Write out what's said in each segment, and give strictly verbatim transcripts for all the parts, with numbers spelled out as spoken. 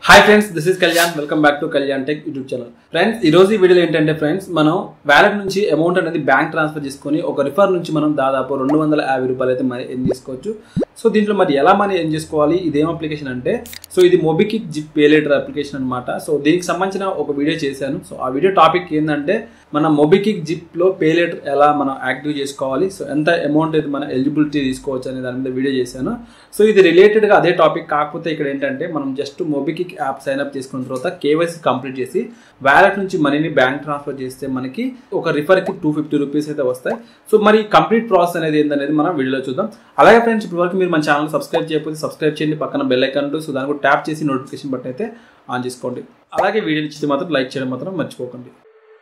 Hi friends, this is Kalyan. Welcome back to Kalyan tech YouTube channel. Friends, ఈ రోజు ఈ వీడియోలో ఏంటంటే ఫ్రెండ్స్ మనం వ్యాలెట్ నుంచి అమౌంట్ అనేది బ్యాంక్ ట్రాన్స్ఫర్ చేసుకొని ఒక రిఫర్ నుంచి మనం దాదాపు రెండు వందల యాభై రూపాయలు అయితే మనీ ఎర్న్ చేసుకోవచ్చు. సో దీంట్లో మరి ఎలా మనీ ఎర్న్ చేసుకోవాలి, ఇదేం అప్లికేషన్ అంటే సో ఇది MobiKwik zip pay later application అనమాట. సో దీనికి సంబంధించిన ఒక వీడియో చేశాను. సో ఆ వీడియో టాపిక్ ఏంటంటే మన మొబిక్విక్ జిప్ లో పే లేటర్ ఎలా మనం యాక్టివ్ చేసుకోవాలి, సో ఎంత అమౌంట్ అయితే మన ఎలిజిబిలిటీ తీసుకోవచ్చు అనే దాని మీద వీడియో చేశాను. సో ఇది రిలేటెడ్ గా అదే టాపిక్, కాకపోతే ఇక్కడ ఏంటంటే మనం just MobiKwik app sign up చేసుకున్న తర్వాత కేవైసీ కంప్లీట్ చేసి వ్యాలెట్ నుంచి మనీని బ్యాంక్ ట్రాన్స్ఫర్ చేస్తే మనకి ఒక రిఫర్ కి టూ ఫిఫ్టీ రూపీస్ అయితే వస్తాయి. సో మరి కంప్లీట్ ప్రాసెస్ అనేది ఏంటనేది మనం వీడియోలో చూద్దాం. అలాగే ఫ్రెండ్స్, ఇప్పటి వరకు మీరు మన ఛానల్ సబ్స్క్రైబ్ చేయకపోతే సబ్స్క్రైబ్ చేయండి, పక్కన బెల్ ఐకాన్ ఉంటుంది. సో దాన్ని కూడా ట్యాప్ చేసి నోటిఫికేషన్ బటన్ అయితే ఆన్ చేసుకోండి. అలాగే వీడియో నచ్చితే మాత్రం లైక్ చేయడం మాత్రం మర్చిపోకండి.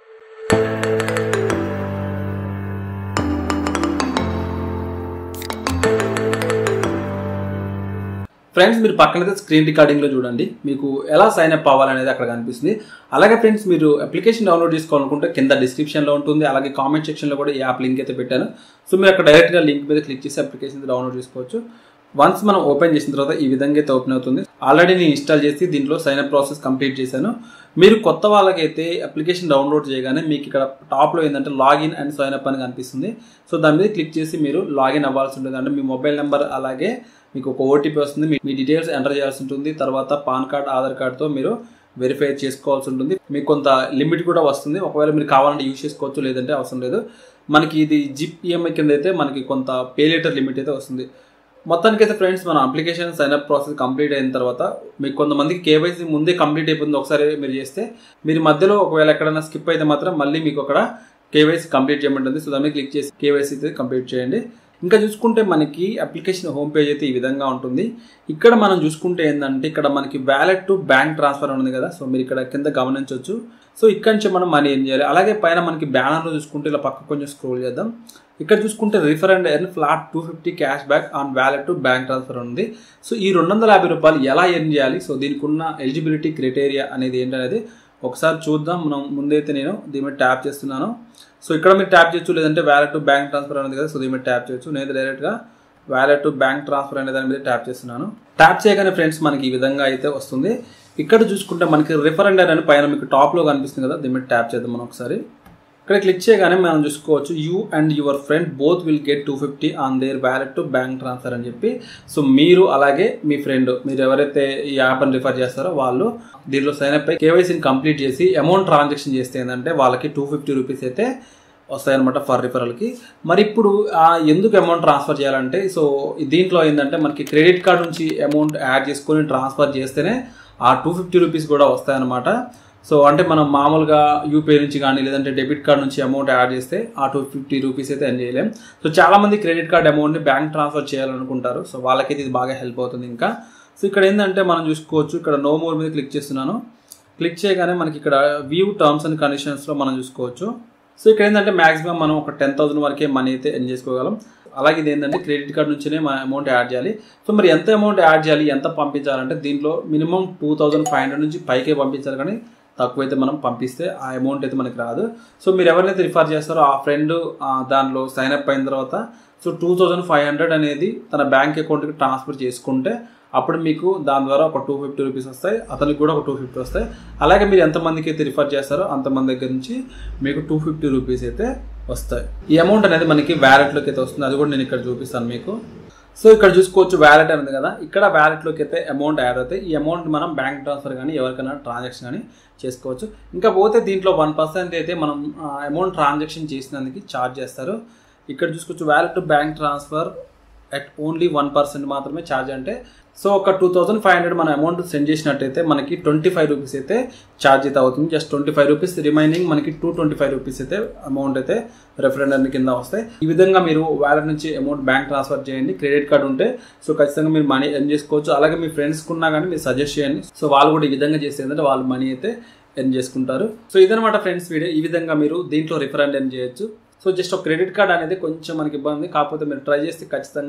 ఫ్రెండ్స్, మీరు పక్కనైతే స్క్రీన్ రికార్డింగ్లో చూడండి, మీకు ఎలా సైన్ అప్ అవ్వాలనేది అక్కడ కనిపిస్తుంది. అలాగే ఫ్రెండ్స్, మీరు అప్లికేషన్ డౌన్లోడ్ చేసుకోవాలనుకుంటే కింద డిస్క్రిప్షన్లో ఉంటుంది. అలాగే కామెంట్ సెక్షన్లో కూడా ఈ యాప్ లింక్ అయితే పెట్టాను. సో మీరు అక్కడ డైరెక్ట్గా లింక్ మీద క్లిక్ చేసి అప్లికేషన్ డౌన్లోడ్ చేసుకోవచ్చు. వన్స్ మనం ఓపెన్ చేసిన తర్వాత ఈ విధంగా అయితే ఓపెన్ అవుతుంది. ఆల్రెడీ నేను ఇన్స్టాల్ చేసి దీంట్లో సైన్ అప్ ప్రాసెస్ కంప్లీట్ చేశాను. మీరు కొత్త వాళ్ళకైతే అప్లికేషన్ డౌన్లోడ్ చేయగానే మీకు ఇక్కడ టాప్లో ఏంటంటే లాగిన్ అండ్ సైన్ అప్ అని కనిపిస్తుంది. సో దాని మీద క్లిక్ చేసి మీరు లాగిన్ అవ్వాల్సి ఉంటుంది. అంటే మీ మొబైల్ నెంబర్ అలాగే మీకు ఒక ఓటీపీ వస్తుంది, మీ డీటెయిల్స్ ఎంటర్ చేయాల్సి ఉంటుంది. తర్వాత పాన్ కార్డ్, ఆధార్ కార్డ్తో మీరు వెరిఫై చేసుకోవాల్సి ఉంటుంది. మీకు కొంత లిమిట్ కూడా వస్తుంది, ఒకవేళ మీరు కావాలంటే యూజ్ చేసుకోవచ్చు, లేదంటే అవసరం లేదు. మనకి ఇది జిప్ ఈఎంఐ కింద అయితే మనకి కొంత పే లేటర్ లిమిట్ అయితే వస్తుంది. మొత్తానికి అయితే ఫ్రెండ్స్, మన అప్లికేషన్ సైన్అప్ ప్రాసెస్ కంప్లీట్ అయిన తర్వాత మీకు కొంతమందికి కేవైసీ ముందే కంప్లీట్ అయిపోతుంది. ఒకసారి మీరు చేస్తే మీరు మధ్యలో ఒకవేళ ఎక్కడైనా స్కిప్ అయితే మాత్రం మళ్ళీ మీకు అక్కడ కేవైసీ కంప్లీట్ చేయమంటుంది. సో దాన్ని క్లిక్ చేసి కేవైసీ అయితే కంప్లీట్ చేయండి. ఇంకా చూసుకుంటే మనకి అప్లికేషన్ హోమ్ పేజ్ అయితే ఈ విధంగా ఉంటుంది. ఇక్కడ మనం చూసుకుంటే ఏంటంటే ఇక్కడ మనకి వ్యాలెట్ టు బ్యాంక్ ట్రాన్స్ఫర్ ఉంది కదా. సో మీరు ఇక్కడ కింద గమనించవచ్చు. సో ఇక్కడ నుంచి మనం మనీ ఏం చేయాలి. అలాగే పైన మనకి బ్యానర్లో చూసుకుంటే ఇలా పక్క కొంచెం స్క్రోల్ చేద్దాం. ఇక్కడ చూసుకుంటే refer and earn flat two fifty cash back on wallet to bank transfer ఉంది. సో ఈ రెండు వందల యాభై రూపాయలు ఎలా ఎర్న్ చేయాలి, సో దీనికి ఉన్న ఎలిజిబిలిటీ క్రైటీరియా అనేది ఏంటనేది ఒకసారి చూద్దాం. మనం ముందైతే నేను దీని మీద ట్యాప్ చేస్తున్నాను. సో ఇక్కడ మీరు ట్యాప్ చేయొచ్చు, లేదంటే వ్యాలెట్ టు బ్యాంక్ ట్రాన్స్ఫర్ అనేది కదా. సో దీని మీద ట్యాప్ చేయొచ్చు. నేను డైరెక్ట్గా వ్యాలెట్ టు బ్యాంక్ ట్రాన్స్ఫర్ అనే దాని మీద ట్యాప్ చేస్తున్నాను. ట్యాప్ చేయగానే ఫ్రెండ్స్ మనకి ఈ విధంగా అయితే వస్తుంది. ఇక్కడ చూసుకుంటే మనకి రిఫర్ అండ్ ఎర్న్ అని పైన మీకు టాప్లో కనిపిస్తుంది కదా, దీని మీద ట్యాప్ చేద్దాం మనం ఒకసారి. ఇక్కడ క్లిక్ చేయగానే మనం చూసుకోవచ్చు you and your friend both will get two fifty on their wallet to bank transfer అని చెప్పి. సో మీరు అలాగే మీ ఫ్రెండ్, మీరు ఎవరైతే ఈ యాప్ అని రిఫర్ చేస్తారో వాళ్ళు దీనిలో సైన్ అప్ అయ్యి కేవైసీని కంప్లీట్ చేసి అమౌంట్ ట్రాన్సాక్షన్ చేస్తే ఏంటంటే వాళ్ళకి టూ ఫిఫ్టీ రూపీస్ అయితే వస్తాయన్నమాట ఫర్ రిఫరల్కి. మరి ఇప్పుడు ఎందుకు అమౌంట్ ట్రాన్స్ఫర్ చేయాలంటే సో దీంట్లో ఏంటంటే మనకి క్రెడిట్ కార్డ్ నుంచి అమౌంట్ యాడ్ చేసుకొని ట్రాన్స్ఫర్ చేస్తేనే ఆ టూ ఫిఫ్టీ రూపీస్ కూడా వస్తాయన్నమాట. సో అంటే మనం మామూలుగా యూపీఐ నుంచి కానీ లేదంటే డెబిట్ కార్డ్ నుంచి అమౌంట్ యాడ్ చేస్తే ఆ టూ ఫిఫ్టీ రూపీస్ అయితే ఎర్న్ చేయలేం. సో చాలామంది క్రెడిట్ కార్డ్ అమౌంట్ని బ్యాంక్ ట్రాన్స్ఫర్ చేయాలనుకుంటారు. సో వాళ్ళకైతే ఇది బాగా హెల్ప్ అవుతుంది. ఇంకా సో ఇక్కడ ఏంటంటే మనం చూసుకోవచ్చు, ఇక్కడ నో మోర్ మీద క్లిక్ చేస్తున్నాను. క్లిక్ చేయగానే మనకి ఇక్కడ వ్యూ టర్మ్స్ అండ్ కండిషన్స్లో మనం చూసుకోవచ్చు. సో ఇక్కడ ఏంటంటే మాక్సిమం మనం ఒక టెన్ థౌసండ్ వరకే మనీ అయితే ఎర్న్ చేసుకోగలం. అలాగే ఇది ఏంటంటే క్రెడిట్ కార్డ్ నుంచినే మన అమౌంట్ యాడ్ చేయాలి. సో మరి ఎంత అమౌంట్ యాడ్ చేయాలి, ఎంత పంపించాలంటే దీంట్లో minimum two thousand five hundred నుంచి పైకే పంపించాలి, కానీ తక్కువైతే మనం పంపిస్తే ఆ అమౌంట్ అయితే మనకి రాదు. సో మీరు ఎవరినైతే రిఫర్ చేస్తారో ఆ ఫ్రెండ్ దానిలో సైన్ అప్ అయిన తర్వాత so two thousand five hundred అనేది తన బ్యాంక్ అకౌంట్కి ట్రాన్స్ఫర్ చేసుకుంటే అప్పుడు మీకు దాని ద్వారా ఒక టూ ఫిఫ్టీ రూపీస్ వస్తాయి, అతనికి కూడా ఒక టూ ఫిఫ్టీ వస్తాయి. అలాగే మీరు ఎంతమందికి అయితే రిఫర్ చేస్తారో అంతమంది దగ్గర నుంచి మీకు టూ ఫిఫ్టీ రూపీస్ అయితే వస్తాయి. ఈ అమౌంట్ అనేది మనకి వ్యాలెట్లోకి అయితే వస్తుంది. అది కూడా నేను ఇక్కడ చూపిస్తాను మీకు. సో ఇక్కడ చూసుకోవచ్చు వ్యాలెట్ అనేది కదా, ఇక్కడ వ్యాలెట్లోకి అయితే అమౌంట్ యాడ్ అవుతాయి. ఈ అమౌంట్ మనం బ్యాంక్ ట్రాన్స్ఫర్ కానీ ఎవరికైనా ట్రాన్సాక్షన్ కానీ చేసుకోవచ్చు. ఇంకా పోతే దీంట్లో వన్ పర్సెంట్ అయితే మనం అమౌంట్ ట్రాన్సాక్షన్ చేసినందుకు ఛార్జ్ చేస్తారు. ఇక్కడ చూసుకోవచ్చు wallet to bank transfer at only one percent మాత్రమే ఛార్జ్. అంటే సో ఒక టూ థౌసండ్ ఫైవ్ హండ్రెడ్ మన అమౌంట్ సెండ్ చేసినట్టయితే మనకి ట్వంటీ ఫైవ్ రూపీస్ అయితే ఛార్జ్ అయితే అవుతుంది. Just twenty five rupees remaining మనకి టూ ట్వంటీ ఫైవ్ రూపీస్ అయితే అమౌంట్ అయితే రెఫరెండర్ కింద వస్తాయి. ఈ విధంగా మీరు వ్యాలెట్ నుంచి అమౌంట్ బ్యాంక్ ట్రాన్స్ఫర్ చేయండి. క్రెడిట్ కార్డ్ ఉంటే సో ఖచ్చితంగా మీరు మనీ ఎర్న్ చేసుకోవచ్చు. అలాగే మీ ఫ్రెండ్స్కి ఉన్నా కానీ మీరు సజెస్ట్ చేయండి. సో వాళ్ళు కూడా ఈ విధంగా చేస్తే ఏంటంటే వాళ్ళు మనీ అయితే ఎర్న్ చేసుకుంటారు. సో ఇదనమాట ఫ్రెండ్స్ వీడియో. ఈ విధంగా మీరు దీంట్లో రిఫరెండ్ ఎర్న్ చేయొచ్చు. సో జస్ట్ ఒక క్రెడిట్ కార్డ్ అనేది కొంచెం మనకి ఇబ్బంది, కాకపోతే మీరు ట్రై చేస్తే ఖచ్చితంగా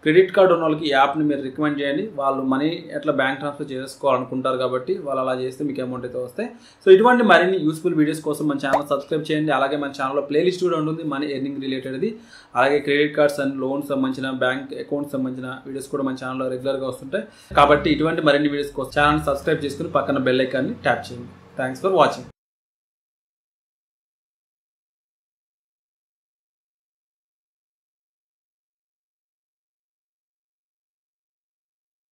క్రెడిట్ కార్డు ఉన్న వాళ్ళకి ఈ యాప్ని మీరు రికమెండ్ చేయండి. వాళ్ళు మనీ ఎట్లా బ్యాంక్ ట్రాన్స్ఫర్ చేసుకోవాలనుకుంటారు కాబట్టి వాళ్ళు అలా చేస్తే మీకు అమౌంట్ అయితే వస్తాయి. సో ఇటువంటి మరిన్ని యూస్ఫుల్ వీడియోస్ కోసం మన ఛానల్ సబ్స్క్రైబ్ చేయండి. అలాగే మన ఛానల్లో ప్లేలిస్ట్ కూడా ఉంటుంది మనీ ఎర్నింగ్ రిలేటెడ్ది. అలాగే క్రెడిట్ కార్డ్స్ అండ్ లోన్స్ సంబంధించిన బ్యాంక్ అకౌంట్స్ సంబంధించిన వీడియోస్ కూడా మన ఛానల్లో రెగ్యులర్గా వస్తుంటాయి. కాబట్టి ఇటువంటి మరిన్ని వీడియోస్ కోసం ఛానల్ సబ్స్క్రైబ్ చేసుకుని పక్కన బెల్ ఐకాన్ని ట్యాప్ చేయండి. Thanks for watching.